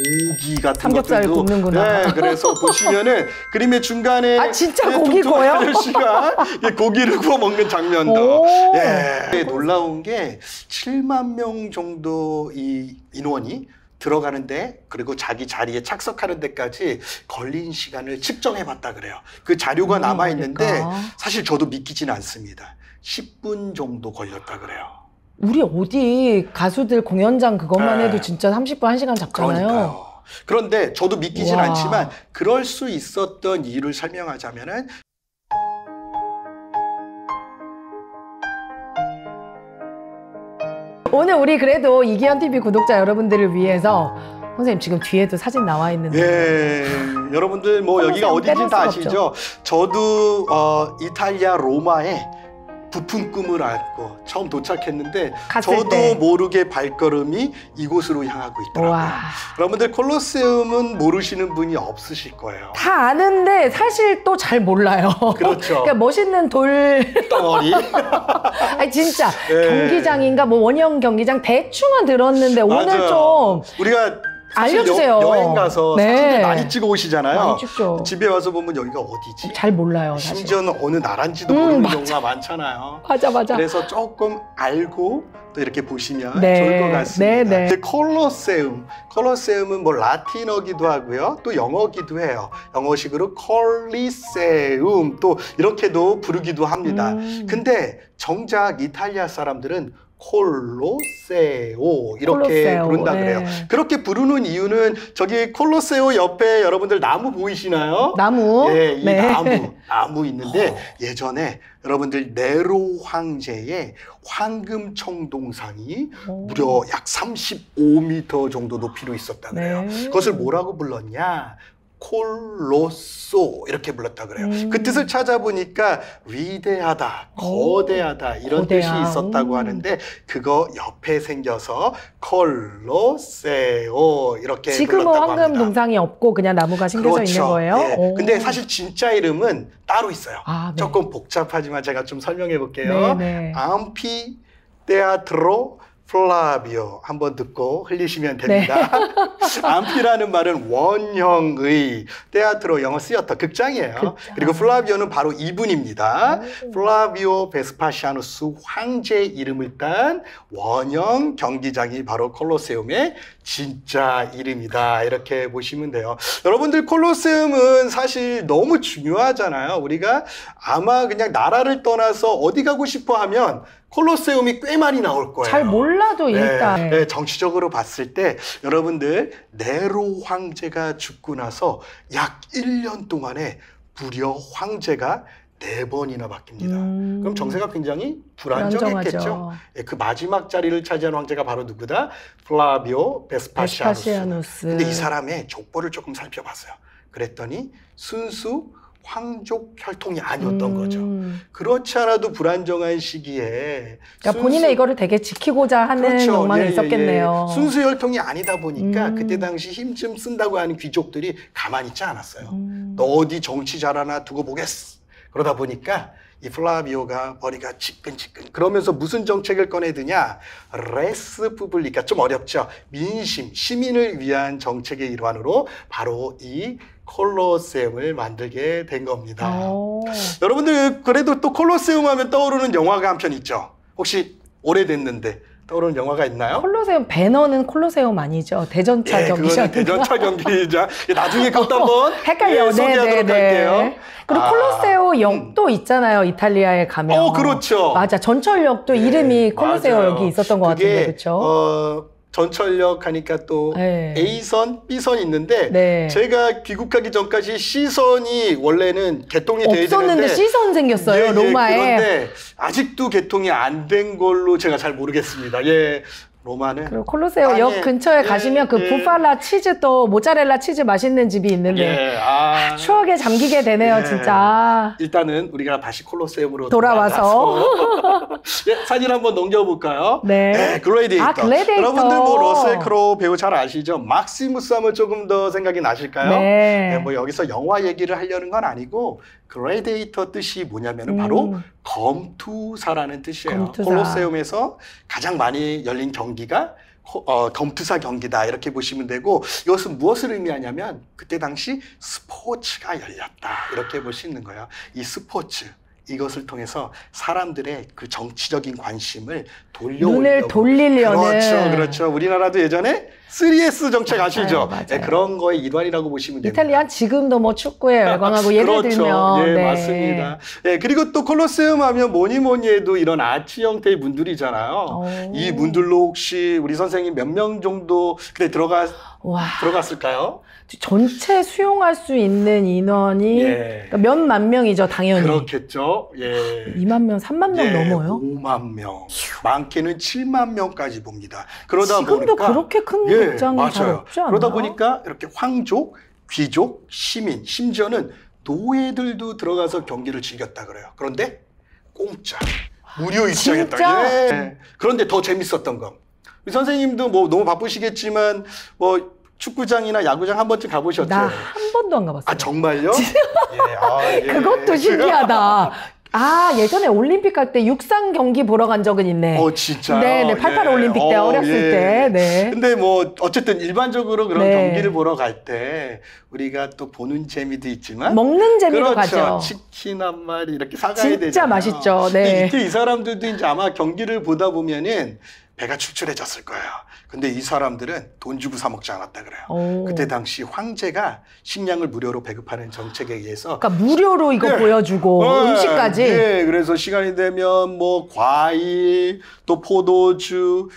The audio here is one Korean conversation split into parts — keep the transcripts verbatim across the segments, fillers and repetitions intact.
고기 같은 삼겹살 것들도 굽는구나. 네, 그래서 보시면은 그림의 중간에 아 진짜 예, 고기 구워요? 아저씨가 예, 고기를 구워 먹는 장면도 오. 예, 놀라운 게 칠만 명 정도 이 인원이 들어가는데 그리고 자기 자리에 착석하는 데까지 걸린 시간을 측정해 봤다 그래요. 그 자료가 남아 있는데 사실 저도 믿기진 않습니다. 십 분 정도 걸렸다 그래요. 우리 어디 가수들 공연장 그것만 네. 해도 진짜 삼십 분 한 시간 잡잖아요. 그러니까요. 그런데 저도 믿기진 와. 않지만 그럴 수 있었던 이유를 설명하자면은 오늘 우리 그래도 이기현 티비 구독자 여러분들을 위해서 선생님 지금 뒤에도 사진 나와 있는데 예, 여러분들 뭐 여기가 어딘지 다 아시죠? 저도 어, 이탈리아 로마에 부푼 꿈을 안고 처음 도착했는데 저도 때. 모르게 발걸음이 이곳으로 향하고 있더라고요. 와. 여러분들 콜로세움은 모르시는 분이 없으실 거예요. 다 아는데 사실 또 잘 몰라요. 그렇죠. 그러니까 멋있는 돌 덩어리. 아니 진짜 예. 경기장인가 뭐 원형 경기장 대충은 들었는데 오늘 맞아요. 좀 우리가 사실 알려주세요. 여, 여행 가서 네. 사진들 많이 찍어 오시잖아요. 많이 찍죠. 집에 와서 보면 여기가 어디지? 잘 몰라요. 사실. 심지어는 어느 나라인지도 음, 모르는 맞아. 경우가 많잖아요. 맞아 맞아. 그래서 조금 알고 또 이렇게 보시면 네. 좋을 것 같습니다. 네, 네. 근데 콜로세움, 콜로세움은 뭐 라틴어기도 하고요, 또 영어기도 해요. 영어식으로 콜리세움 또 이렇게도 부르기도 합니다. 음. 근데 정작 이탈리아 사람들은 콜로세오 이렇게 콜로세오, 부른다 네. 그래요. 그렇게 부르는 이유는 저기 콜로세오 옆에 여러분들 나무 보이시나요? 나무. 예, 이 네. 나무, 나무 있는데 예전에 여러분들 네로 황제의 황금 청동상이 오. 무려 약 삼십오 미터 정도 높이로 있었다 그래요. 네. 그것을 뭐라고 불렀냐? 콜로소 이렇게 불렀다 그래요. 음. 그 뜻을 찾아보니까 위대하다, 거대하다 이런 거대한. 뜻이 있었다고 음. 하는데 그거 옆에 생겨서 콜로세오 이렇게 지금은 불렀다고 황금 합니다. 동상이 없고 그냥 나무가 심겨져 그렇죠. 있는 거예요? 예. 오. 근데 사실 진짜 이름은 따로 있어요. 아, 네. 조금 복잡하지만 제가 좀 설명해 볼게요. 네, 네. 암피 테아트로 플라비오 한번 듣고 흘리시면 됩니다. 네. 암피라는 말은 원형의, 테아트로 영어 시어터 극장이에요. 극장. 그리고 플라비오는 바로 이분입니다. 오. 플라비오 베스파시아누스 황제 이름을 딴 원형 경기장이 바로 콜로세움의 진짜 이름이다 이렇게 보시면 돼요. 여러분들 콜로세움은 사실 너무 중요하잖아요. 우리가 아마 그냥 나라를 떠나서 어디 가고 싶어 하면 콜로세움이 꽤 많이 나올 거예요. 잘 몰라도 일단. 네, 네, 정치적으로 봤을 때 여러분들 네로 황제가 죽고 나서 약 일 년 동안에 무려 황제가 네 번이나 바뀝니다. 음. 그럼 정세가 굉장히 불안정했겠죠. 불안정하죠. 예, 그 마지막 자리를 차지한 황제가 바로 누구다? 플라비오 베스파시아누스. 베스파시아누스. 근데 이 사람의 족보를 조금 살펴봤어요. 그랬더니 순수 황족 혈통이 아니었던 음. 거죠. 그렇지 않아도 불안정한 시기에 그러니까 순수- 본인의 이거를 되게 지키고자 하는 그렇죠. 욕망이 예, 예, 있었겠네요. 예. 순수 혈통이 아니다 보니까 음. 그때 당시 힘 좀 쓴다고 하는 귀족들이 가만히 있지 않았어요. 음. 너 어디 정치 잘하나 두고 보겠어. 그러다 보니까 이 플라비오가 머리가 지끈지끈 그러면서 무슨 정책을 꺼내드냐? 레스 푸블리카, 좀 어렵죠. 민심, 시민을 위한 정책의 일환으로 바로 이 콜로세움을 만들게 된 겁니다. 오. 여러분들 그래도 또 콜로세움 하면 떠오르는 영화가 한 편 있죠. 혹시 오래됐는데 떠오르는 영화가 있나요? 콜로세움 배너는 콜로세움 아니죠? 대전차 예, 경기장. 그거는 대전차 경기장. 나중에 그것도 한번 헷갈려. 예, 소개하도록 네, 네, 할게요. 네. 그리고 아, 콜로세오 역도 있잖아요. 이탈리아에 가면. 어, 그렇죠. 맞아. 전철역도 네, 이름이 콜로세오 맞아요. 역이 있었던 것 그게, 같은데, 그렇죠? 어, 전철역 하니까 또 네. A선, B선 있는데 네. 제가 귀국하기 전까지 C선이 원래는 개통이 돼야 없었는데 되는데 C선 생겼어요. 예, 예, 로마에. 그런데 아직도 개통이 안 된 걸로 제가 잘 모르겠습니다. 예. 로마는 그리고 콜로세오 아니, 역 근처에 예, 가시면 그 예. 부팔라 치즈 또 모짜렐라 치즈 맛있는 집이 있는데 예, 아, 추억에 잠기게 되네요, 예. 진짜. 일단은 우리가 다시 콜로세움으로 돌아와서. 돌아가서 예, 사진 한번 넘겨볼까요? 네. 네, 글래디에이터. 아, 글래디에이터. 여러분들 뭐 러셀 크로우 배우 잘 아시죠? 막시무스 하면 조금 더 생각이 나실까요? 네. 네, 뭐 여기서 영화 얘기를 하려는 건 아니고 글래디에이터 뜻이 뭐냐면은 음. 바로 검투사라는 뜻이에요. 검투사. 콜로세움에서 가장 많이 열린 경기가 어, 검투사 경기다 이렇게 보시면 되고 이것은 무엇을 의미하냐면 그때 당시 스포츠가 열렸다 이렇게 볼 수 있는 거예요. 이 스포츠 이것을 통해서 사람들의 그 정치적인 관심을 돌려오려고 눈을 돌리려는 그렇죠, 그렇죠. 우리나라도 예전에 쓰리에스 정책 맞아요, 아시죠? 맞아요. 네, 그런 거의 일환이라고 보시면 됩니다. 이탈리아 지금도 뭐 축구에 열광하고 예를 그렇죠. 들면 예, 네. 맞습니다. 예, 그리고 또 콜로세움 하면 뭐니 뭐니 해도 이런 아치 형태의 문들이잖아요. 오. 이 문들로 혹시 우리 선생님 몇 명 정도 그래 들어가 와. 들어갔을까요? 전체 수용할 수 있는 인원이 예. 그러니까 몇만 명이죠, 당연히. 그렇겠죠. 예. 이만 명, 삼만 명 예, 넘어요? 오만 명, 많게는 칠만 명까지 봅니다. 그러다 지금도 보니까 그렇게 큰 예, 극장이 잘 맞아요. 없지 않나? 그러다 보니까 이렇게 황족, 귀족, 시민, 심지어는 노예들도 들어가서 경기를 즐겼다 그래요. 그런데 공짜, 무료 입장했다. 진짜? 예. 그런데 더 재밌었던 거. 우리 선생님도 뭐 너무 바쁘시겠지만 뭐 축구장이나 야구장 한 번쯤 가보셨죠? 나 한 번도 안 가봤어요. 아 정말요? 예, 아, 예. 그것도 신기하다. 아, 예전에 올림픽 갈 때 육상 경기 보러 간 적은 있네. 어, 진짜요? 네, 네, 팔십팔 예. 올림픽 때 어, 어렸을 예. 때. 네. 근데 뭐 어쨌든 일반적으로 그런 네. 경기를 보러 갈 때 우리가 또 보는 재미도 있지만 먹는 재미로 그렇죠. 가죠. 치킨 한 마리 이렇게 사가야 진짜 되잖아요. 맛있죠. 근데 네. 이때 이 사람들도 이제 아마 경기를 보다 보면은 배가 출출해졌을 거예요. 근데 이 사람들은 돈 주고 사 먹지 않았다 그래요. 오. 그때 당시 황제가 식량을 무료로 배급하는 정책에 의해서 그러니까 무료로 이거 네. 보여주고 어, 음식까지. 네, 그래서 시간이 되면 뭐 과일, 또 포도주,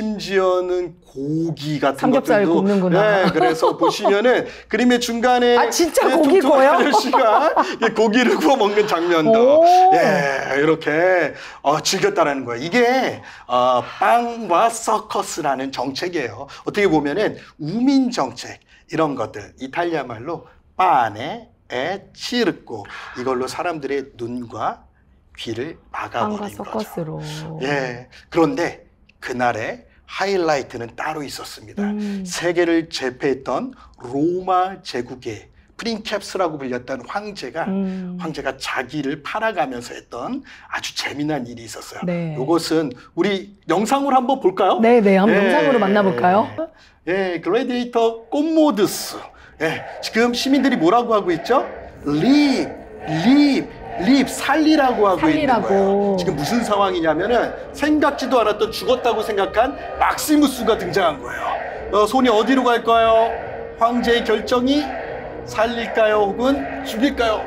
심지어는 고기 같은 삼겹살 것들도 굽는구나. 네, 그래서 보시면은 그림의 중간에 아, 진짜 네, 고기 뚱뚱한 구워요? 아저씨가 이 고기를 구워 먹는 장면도 오. 예, 이렇게 어, 즐겼다라는 거예요. 이게 어, 빵과 서커스라는 정책이에요. 어떻게 보면은 우민 정책 이런 것들 이탈리아 말로 빠네 에 치르고 이걸로 사람들의 눈과 귀를 빵과 막아버린 거죠. 서커스로. 예. 그런데 그날의 하이라이트는 따로 있었습니다. 음. 세계를 제패했던 로마 제국의 프린캡스라고 불렸던 황제가 음. 황제가 자기를 팔아가면서 했던 아주 재미난 일이 있었어요. 네. 이것은 우리 영상으로 한번 볼까요? 네, 네. 한번 예. 영상으로 만나볼까요? 예, 글래디에이터 꽃모드스. 예, 지금 시민들이 뭐라고 하고 있죠? 립, 립, 립, 살리라고 하고 살리라고. 있는 거예요. 지금 무슨 상황이냐면은 생각지도 않았던 죽었다고 생각한 막시무스가 등장한 거예요. 어, 손이 어디로 갈까요? 황제의 결정이 살릴까요? 혹은 죽일까요?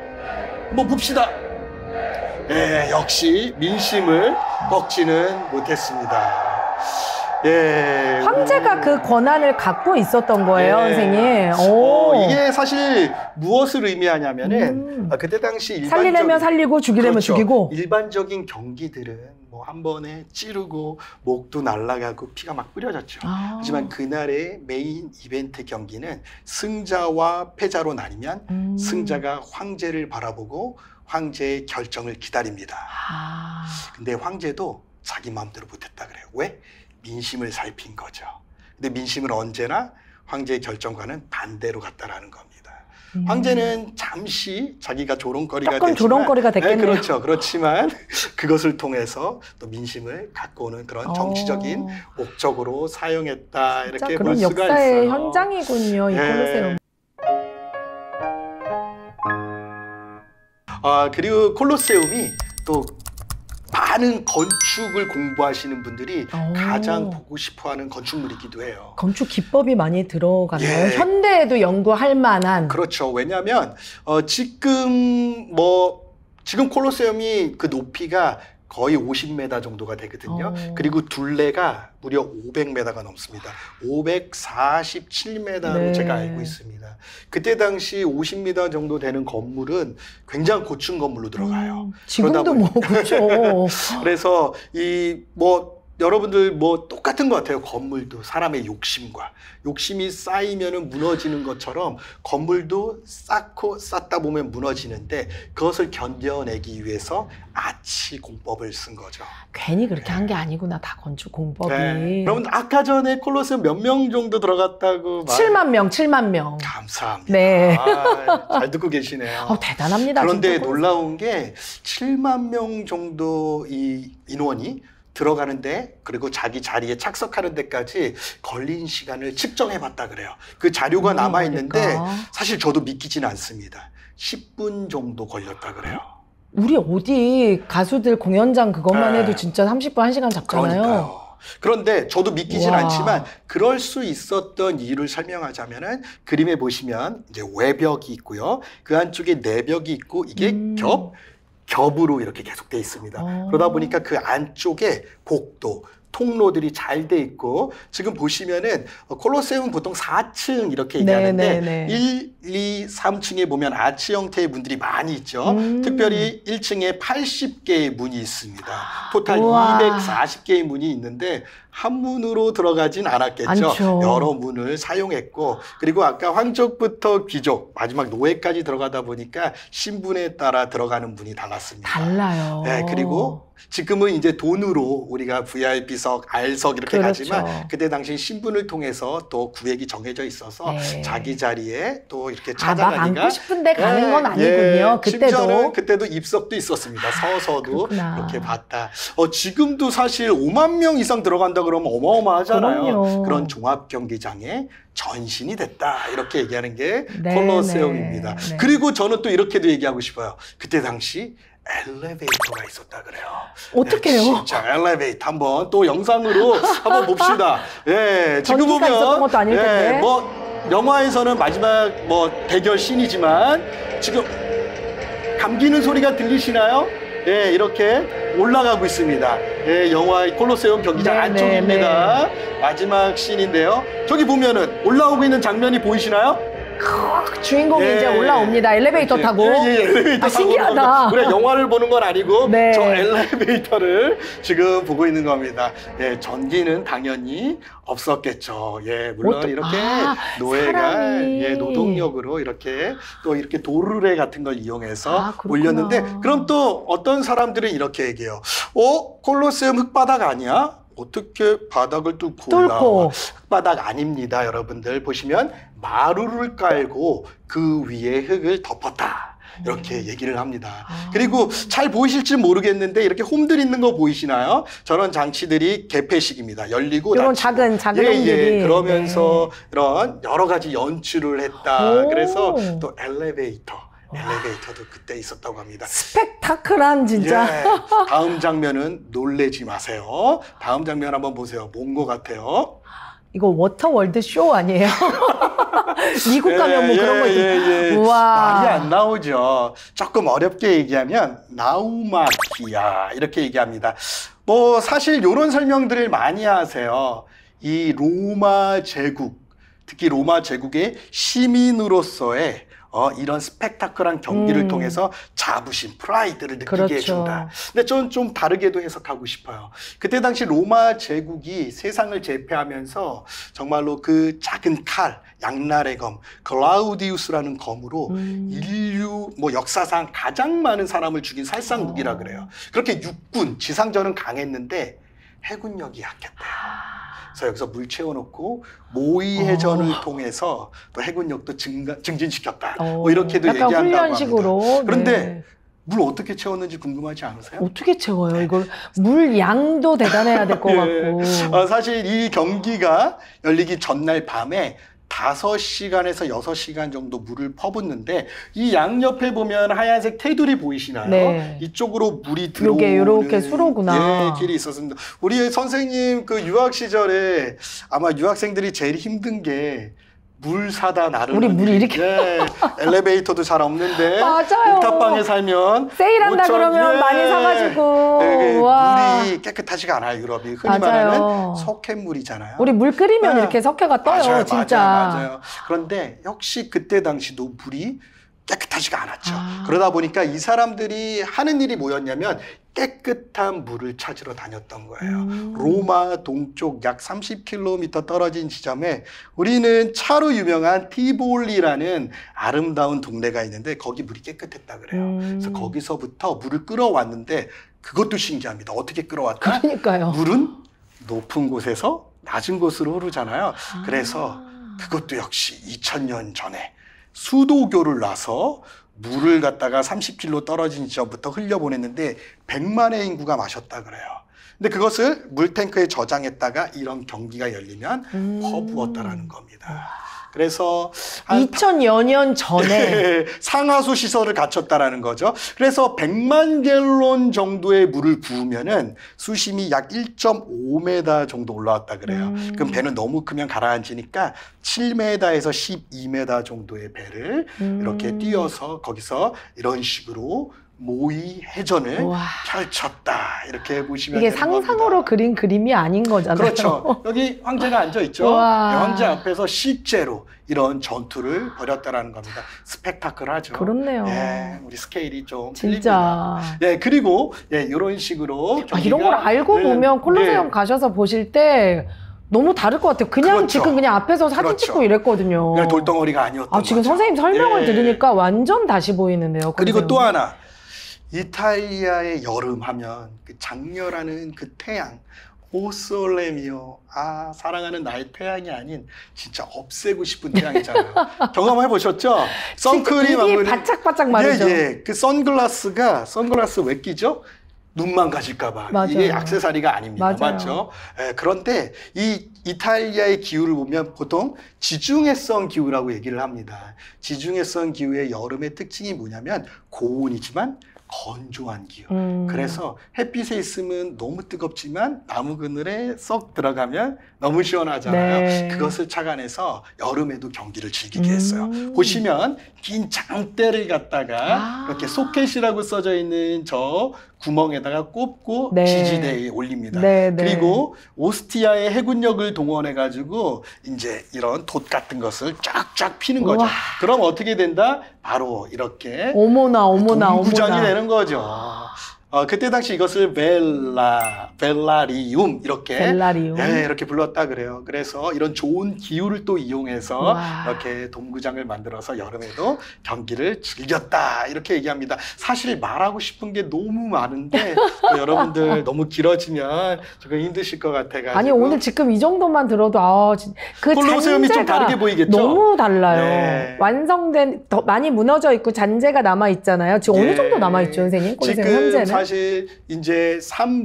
뭐 봅시다. 예, 역시 민심을 꺾지는 못했습니다. 예. 황제가 그 권한을 갖고 있었던 거예요, 예. 선생님. 오. 어, 이게 사실 무엇을 의미하냐면은 음. 아, 그때 당시 일반적 살리려면 살리고 죽이려면 그렇죠. 죽이고. 일반적인 경기들은 뭐 한 번에 찌르고 목도 날아가고 피가 막 뿌려졌죠. 아. 하지만 그날의 메인 이벤트 경기는 승자와 패자로 나뉘면 음. 승자가 황제를 바라보고 황제의 결정을 기다립니다. 아. 근데 황제도 자기 마음대로 못했다 그래요. 왜? 민심을 살핀 거죠. 근데 민심은 언제나 황제의 결정과는 반대로 갔다라는 겁니다. 음. 황제는 잠시 자기가 조롱거리가 조금 됐지만, 조롱거리가 됐겠네요. 네, 그렇죠. 그렇지만 그것을 통해서 또 민심을 갖고 오는 그런 정치적인 어. 목적으로 사용했다 진짜 이렇게 볼 그런 수가 역사의 있어요. 현장이군요, 이 예. 콜로세움. 아, 그리고 콜로세움이 또 많은 건축을 공부하시는 분들이 오. 가장 보고 싶어하는 건축물이기도 해요. 건축 기법이 많이 들어갔나요? 예. 현대에도 연구할 만한. 그렇죠. 왜냐하면 어, 지금 뭐 지금 콜로세움이 그 높이가 거의 오십 미터 정도가 되거든요. 어. 그리고 둘레가 무려 오백 미터가 넘습니다. 오백사십칠 미터로 네. 제가 알고 있습니다. 그때 당시 오십 미터 정도 되는 건물은 굉장히 고층 건물로 들어가요. 음, 지금도 뭐 그렇죠. 그래서 이 뭐 여러분들 뭐 똑같은 것 같아요. 건물도 사람의 욕심과 욕심이 쌓이면은 무너지는 것처럼 건물도 쌓고 쌓다 보면 무너지는데 그것을 견뎌내기 위해서 아치 공법을 쓴 거죠. 괜히 그렇게 한 게 아니구나, 다 건축 공법이. 네. 여러분 아까 전에 콜로세움 몇 명 정도 들어갔다고 말- 칠만 명, 칠만 명. 감사합니다. 네. 아, 잘 듣고 계시네요. 어, 대단합니다. 그런데 진짜 콜로세움. 놀라운 게 칠만 명 정도 이 인원이 들어가는데 그리고 자기 자리에 착석하는 데까지 걸린 시간을 측정해 봤다 그래요. 그 자료가 남아 있는데 사실 저도 믿기지는 않습니다. 십 분 정도 걸렸다 그래요. 우리 어디 가수들 공연장 그것만 네. 해도 진짜 삼십 분, 한 시간 잡잖아요. 그러니까요. 그런데 저도 믿기진 와. 않지만 그럴 수 있었던 이유를 설명하자면은 그림에 보시면 이제 외벽이 있고요. 그 안쪽에 내벽이 있고 이게 음. 겹, 겹으로 이렇게 계속 돼 있습니다. 어. 그러다 보니까 그 안쪽에 복도, 통로들이 잘 돼 있고 지금 보시면은 콜로세움 보통 사 층 이렇게 얘기하는데 네, 네, 네. 일, 이, 삼 층에 보면 아치 형태의 문들이 많이 있죠. 음. 특별히 일 층에 팔십 개의 문이 있습니다. 토탈 우와. 이백사십 개의 문이 있는데 한 문으로 들어가진 않았겠죠. 않죠. 여러 문을 사용했고 그리고 아까 황족부터 귀족 마지막 노예까지 들어가다 보니까 신분에 따라 들어가는 문이 달랐습니다. 달라요. 네, 그리고 지금은 이제 돈으로 우리가 브이아이피석, R석 이렇게 그렇죠. 가지만 그때 당시 신분을 통해서 또 구획이 정해져 있어서 네. 자기 자리에 또 이렇게 아, 막 찾아가기가 앉고 싶은데 가는 건 예, 아니군요. 예, 심지어는 그때도. 그때도 입석도 있었습니다. 서서도 그렇구나. 이렇게 봤다. 어, 지금도 사실 오만 명 이상 들어간다 그러면 어마어마하잖아요. 그럼요. 그런 종합 경기장에 전신이 됐다 이렇게 얘기하는 게 네, 콜로세움입니다. 네, 네. 그리고 저는 또 이렇게도 얘기하고 싶어요. 그때 당시 엘리베이터가 있었다 그래요. 어떡해요? 네, 진짜 엘리베이터 한번 또 영상으로 한번 봅시다. 예, 지금 전기가 있었던 보면 것도 아닐 텐데. 예, 뭐 영화에서는 마지막 뭐 대결 씬이지만 지금 감기는 소리가 들리시나요? 예, 이렇게 올라가고 있습니다. 예, 영화 콜로세움 경기장 네, 안쪽입니다. 마지막 씬인데요. 저기 보면은 올라오고 있는 장면이 보이시나요? 주인공이 예, 이제 올라옵니다. 엘리베이터 예, 타고. 예, 예, 엘리베이터 아, 타고 신기하다. 우리가 영화를 보는 건 아니고 네. 저 엘리베이터를 지금 보고 있는 겁니다. 예, 전기는 당연히 없었겠죠. 예, 물론 어떠- 이렇게 아, 노예가 사람이. 예, 노동력으로 이렇게 또 이렇게 도르래 같은 걸 이용해서 아, 그렇구나. 올렸는데 그럼 또 어떤 사람들은 이렇게 얘기해요. 어, 콜로세움 흙바닥 아니야? 어떻게 바닥을 뚫고 올라와? 뚫고. 흙바닥 아닙니다. 여러분들 보시면 마루를 깔고 그 위에 흙을 덮었다. 이렇게 얘기를 합니다. 아. 그리고 잘 보이실지 모르겠는데 이렇게 홈들 있는 거 보이시나요? 저런 장치들이 개폐식입니다. 열리고 이런 닫히고. 작은 작은 예, 홈들이. 예. 그러면서 이런 여러 가지 연출을 했다. 오. 그래서 또 엘리베이터, 엘리베이터도 그때 있었다고 합니다. 스펙타클한 진짜. 예, 다음 장면은 놀래지 마세요. 다음 장면 한번 보세요. 뭔 거 같아요? 이거 워터월드 쇼 아니에요? 미국 가면 뭐 예, 그런 거 예, 있 예, 예. 우와. 말이 안 나오죠. 조금 어렵게 얘기하면 나우마키아 이렇게 얘기합니다. 뭐 사실 이런 설명들을 많이 하세요. 이 로마 제국, 특히 로마 제국의 시민으로서의 어, 이런 스펙타클한 경기를 음. 통해서 자부심, 프라이드를 느끼게 그렇죠. 해준다. 근데 저는 좀 다르게도 해석하고 싶어요. 그때 당시 로마 제국이 세상을 제패하면서 정말로 그 작은 칼, 양날의 검, 클라우디우스라는 검으로 음. 인류 뭐 역사상 가장 많은 사람을 죽인 살상 무기라 어. 그래요. 그렇게 육군, 지상전은 강했는데 해군력이 약했대요. 그래서 여기서 물 채워놓고 모의해전을 어. 통해서 또 해군력도 증가, 증진시켰다. 어, 뭐 이렇게도 약간 얘기한다고 훈련식으로. 합니다. 그런데 네. 물 어떻게 채웠는지 궁금하지 않으세요? 어떻게 채워요? 이걸 물 양도 대단해야 될 것 예. 같고. 어, 사실 이 경기가 열리기 전날 밤에 다섯 시간에서 여섯 시간 정도 물을 퍼붓는데 이 양옆에 보면 하얀색 테두리 보이시나요? 네. 이쪽으로 물이 들어오는 요게 요렇게 수로구나. 예, 길이 있었습니다. 우리 선생님 그 유학 시절에 아마 유학생들이 제일 힘든 게 물 사다 나르는 우리 물이 일. 이렇게- 예, 엘리베이터도 잘 없는데 맞아요. 옥탑방에 살면 세일한다 오천 그러면 예. 많이 사가지고. 예, 그 와. 물이 깨끗하지가 않아요. 유럽이 흔히 맞아요. 말하는 석회물이잖아요. 우리 물 끓이면 네. 이렇게 석회가 떠요, 맞아요, 진짜. 맞아요, 맞아요. 그런데 역시 그때 당시도 물이 깨끗하지가 않았죠. 아. 그러다 보니까 이 사람들이 하는 일이 뭐였냐면 깨끗한 물을 찾으러 다녔던 거예요. 음. 로마 동쪽 약 삼십 킬로미터 떨어진 지점에 우리는 차로 유명한 티볼리라는 아름다운 동네가 있는데 거기 물이 깨끗했다 그래요. 음. 그래서 거기서부터 물을 끌어왔는데 그것도 신기합니다. 어떻게 끌어왔다? 그러니까요. 물은 높은 곳에서 낮은 곳으로 흐르잖아요. 그래서 그것도 역시 이천 년 전에 수도교를 놔서 물을 갖다가 삼십 킬로미터 떨어진 지점부터 흘려보냈는데 백만의 인구가 마셨다 그래요. 근데 그것을 물탱크에 저장했다가 이런 경기가 열리면 음. 퍼부었다라는 겁니다. 그래서 이천여 년 전에 상하수 시설을 갖췄다라는 거죠. 그래서 백만 갤론 정도의 물을 부으면은 수심이 약 일 점 오 미터 정도 올라왔다 그래요. 음. 그럼 배는 너무 크면 가라앉으니까 칠 미터에서 십이 미터 정도의 배를 음. 이렇게 띄어서 거기서 이런 식으로 모의 해전을 우와. 펼쳤다. 이렇게 보시면 이게 되는 상상으로 겁니다. 그린 그림이 아닌 거잖아요. 그렇죠. 여기 황제가 앉아 있죠. 우와. 네, 황제 앞에서 실제로 이런 전투를 벌였다라는 겁니다. 스펙타클하죠. 그렇네요. 예, 우리 스케일이 좀 진짜. 틀립니다. 예, 그리고 예, 이런 식으로 아, 이런 걸 알고 예, 보면 콜로세움 예, 가셔서 보실 때 너무 다를 것 같아요. 그냥 그렇죠. 지금 그냥 앞에서 사진 그렇죠. 찍고 이랬거든요. 그냥 돌덩어리가 아니었던 아, 지금 거죠. 선생님 설명을 예. 들으니까 완전 다시 보이는데요. 그리고 콜로세움. 또 하나 이탈리아의 여름 하면 그 장렬하는 그 태양 오솔레미오 아 사랑하는 나의 태양이 아닌 진짜 없애고 싶은 태양이잖아요. 경험해 보셨죠? 선크림 입이 하면 바짝바짝 마르죠. 예, 예. 그 선글라스가 선글라스 왜 끼죠? 눈만 가실까봐. 맞아요. 이게 액세서리가 아닙니다. 맞아요. 맞죠? 예, 그런데 이 이탈리아의 기후를 보면 보통 지중해성 기후라고 얘기를 합니다. 지중해성 기후의 여름의 특징이 뭐냐면 고온이지만 건조한 기후. 음. 그래서 햇빛에 있으면 너무 뜨겁지만 나무 그늘에 쏙 들어가면 너무 시원하잖아요. 네. 그것을 착안해서 여름에도 경기를 즐기게 음. 했어요. 보시면 긴 장대를 갖다가 아. 이렇게 소켓이라고 써져 있는 저 구멍에다가 꼽고 네. 지지대에 올립니다. 네, 네. 그리고 오스티아의 해군력을 동원해 가지고 이제 이런 돛 같은 것을 쫙쫙 피는 거죠. 우와. 그럼 어떻게 된다? 바로 이렇게 어머나 어머나 동구장이 어머나. 되는 거죠. 어, 그때 당시 이것을 벨라, 벨라리움 이렇게 벨라리움. 예, 이렇게 불렀다 그래요. 그래서 이런 좋은 기후를 또 이용해서 와. 이렇게 동구장을 만들어서 여름에도 경기를 즐겼다 이렇게 얘기합니다. 사실 말하고 싶은 게 너무 많은데 또 여러분들 너무 길어지면 조금 힘드실 것 같아가지고 아니 오늘 지금 이 정도만 들어도 아, 진- 그 콜로세움이 좀 잔재가 다르게 보이겠죠? 너무 달라요. 네. 완성된 더 많이 무너져 있고 잔재가 남아 있잖아요. 지금 어느 예. 정도 남아 있죠, 선생님? 콜로세움 지금 현재는? 사실 이제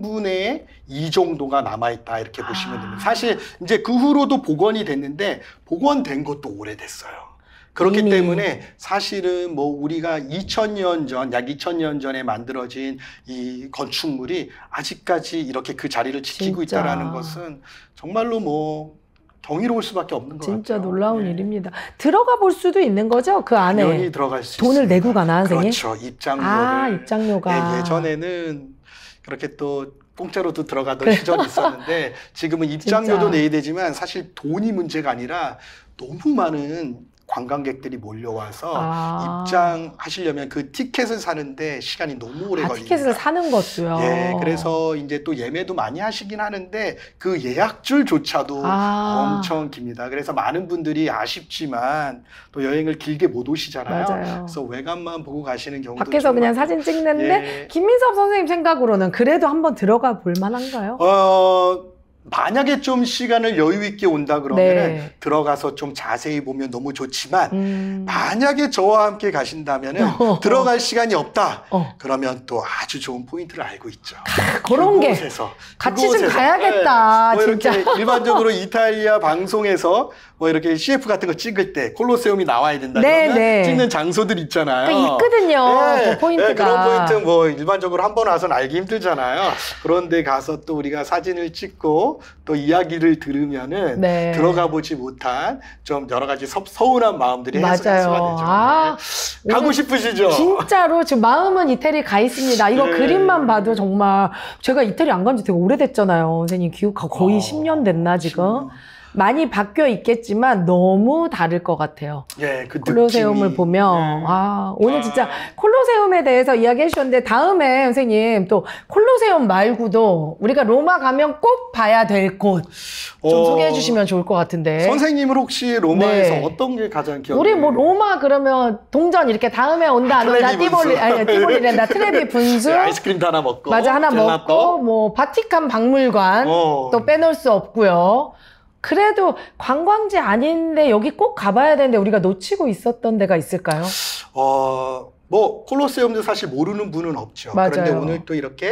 삼분의 이 정도가 남아있다 이렇게 보시면 됩니다. 사실 이제 그 후로도 복원이 됐는데 복원된 것도 오래됐어요. 그렇기 이미. 때문에 사실은 뭐 우리가 이천 년 전, 약 이천 년 전에 만들어진 이 건축물이 아직까지 이렇게 그 자리를 지키고 진짜. 있다는 것은 정말로 뭐 경이로울 수밖에 없는 것 진짜 같아요. 놀라운 네. 일입니다. 들어가 볼 수도 있는 거죠? 그 안에. 당연히 들어갈 수 돈을 있습니다. 내고 가나, 선생님? 그렇죠. 입장료를. 아, 입장료가. 예, 예전에는 그렇게 또 공짜로도 들어가던 그래. 시절이 있었는데 지금은 입장료도 진짜. 내야 되지만 사실 돈이 문제가 아니라 너무 많은 관광객들이 몰려와서 아. 입장하시려면 그 티켓을 사는데 시간이 너무 오래 아, 걸립니다. 티켓을 사는 것도요. 예, 그래서 이제 또 예매도 많이 하시긴 하는데 그 예약줄조차도 아. 엄청 깁니다. 그래서 많은 분들이 아쉽지만 또 여행을 길게 못 오시잖아요. 맞아요. 그래서 외관만 보고 가시는 경우도 밖에서 좀 그냥 많고. 사진 찍는데 예. 김민섭 선생님 생각으로는 그래도 한번 들어가 볼 만한가요? 어, 만약에 좀 시간을 여유 있게 온다 그러면은 네. 들어가서 좀 자세히 보면 너무 좋지만 음. 만약에 저와 함께 가신다면은 들어갈 시간이 없다. 어. 그러면 또 아주 좋은 포인트를 알고 있죠. 그런 게 그곳에서, 같이 좀 그곳에서. 가야겠다, 네. 뭐 진짜. 이렇게 일반적으로 이탈리아 방송에서 뭐 이렇게 씨에프 같은 거 찍을 때 콜로세움이 나와야 된다 네, 그러면 네. 찍는 장소들 있잖아요. 그 있거든요. 네, 그 포인트가. 네, 그런 포인트 뭐 일반적으로 한 번 와서는 알기 힘들잖아요. 그런데 가서 또 우리가 사진을 찍고 또 이야기를 들으면은 네. 들어가 보지 못한 좀 여러 가지 섭, 서운한 마음들이 해소- 해소가 맞아요. 되죠. 아, 네. 가고 오늘 싶으시죠? 진짜로 지금 마음은 이태리 가 있습니다. 이거 네. 그림만 봐도 정말 제가 이태리 안 간 지 되게 오래됐잖아요. 선생님 기후 거의 어, 십 년 됐나 지금? 십 년. 많이 바뀌어 있겠지만 너무 다를 것 같아요. 예, 그 콜로세움을 느낌이. 보면 네. 아 오늘 아. 진짜 콜로세움에 대해서 이야기해 주셨는데 다음에 선생님 또 콜로세움 말고도 우리가 로마 가면 꼭 봐야 될 곳 좀 어, 소개해 주시면 좋을 것 같은데. 선생님은 혹시 로마에서 네. 어떤 게 가장 기억에 우리 뭐 로마 그러면 동전 이렇게 다음에 온다 안 온다 트레비 분수. 띠볼리 아니 띠볼리랜다 트레비 분수 네, 아이스크림도 하나 먹고 맞아 하나 젤라또. 먹고 뭐 바티칸 박물관 어. 또 빼놓을 수 없고요. 그래도 관광지 아닌데 여기 꼭 가봐야 되는데 우리가 놓치고 있었던 데가 있을까요? 어, 뭐 콜로세움도 사실 모르는 분은 없죠. 맞아요. 그런데 오늘 또 이렇게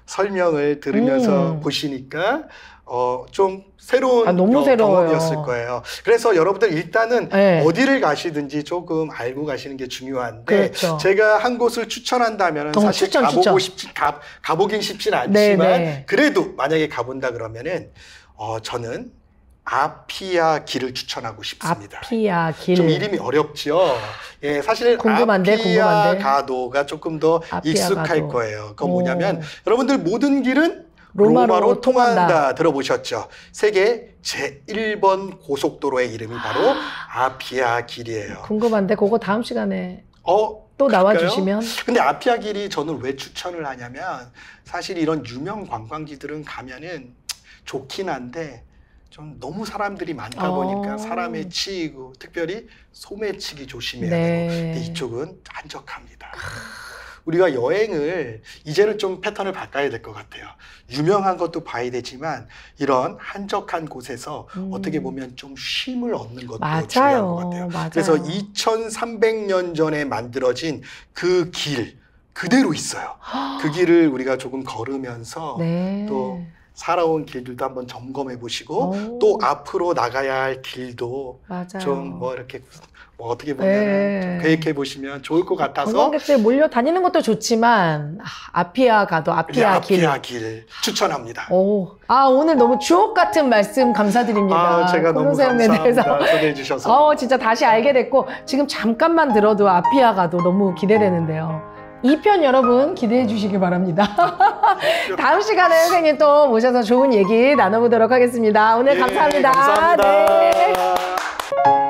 설명을 들으면서 음. 보시니까 어, 좀 새로운 아, 너무 어, 새로워요. 경험이었을 거예요. 그래서 여러분들 일단은 네. 어디를 가시든지 조금 알고 가시는 게 중요한데 그렇죠. 제가 한 곳을 추천한다면 어, 사실 추천, 가보고 추천. 싶지 가, 가보긴 쉽진 않지만 네, 네. 그래도 만약에 가본다 그러면은 어, 저는 아피아 길을 추천하고 싶습니다. 아피아 길. 좀 이름이 어렵죠. 예, 사실 궁금한데, 아피아 궁금한데. 가도가 조금 더 아피아 익숙할 가도. 거예요. 그건 오. 뭐냐면 여러분들 모든 길은 로마로 로마로, 통한다. 통한다. 들어보셨죠? 세계 제일 번 고속도로의 이름이 바로 아피아 길이에요. 궁금한데 그거 다음 시간에 어, 또 그럴까요? 나와주시면. 근데 아피아 길이 저는 왜 추천을 하냐면 사실 이런 유명 관광지들은 가면은 좋긴 한데 좀 너무 사람들이 많다 어. 보니까 사람에 치이고 특별히 소매 치기 조심해야 네. 되고 근데 이쪽은 한적합니다. 우리가 여행을 이제는 좀 패턴을 바꿔야 될 것 같아요. 유명한 것도 봐야 되지만 이런 한적한 곳에서 음. 어떻게 보면 좀 쉼을 얻는 것도 맞아요. 중요한 것 같아요. 맞아요. 그래서 이천삼백 년 전에 만들어진 그 길 그대로 있어요. 그 길을 우리가 조금 걸으면서 네. 또 살아온 길들도 한번 점검해 보시고 오. 또 앞으로 나가야 할 길도 맞아요. 좀 뭐 이렇게 뭐 어떻게 보면 네. 좀 계획해 보시면 좋을 것 같아서 관광객들 몰려 다니는 것도 좋지만 아, 아피아 가도 아피아 네, 길. 아피아 길 추천합니다. 오. 아 오늘 너무 주옥 같은 말씀 감사드립니다. 아, 제가 너무 콜로세움에 감사합니다. 대해서. 소개해 주셔서. 어 진짜 다시 알게 됐고 지금 잠깐만 들어도 아피아 가도 너무 기대되는데요. 이 편 여러분 기대해 주시기 바랍니다. 다음 시간에 선생님 또 모셔서 좋은 얘기 나눠보도록 하겠습니다. 오늘 예, 감사합니다. 감사합니다. 네.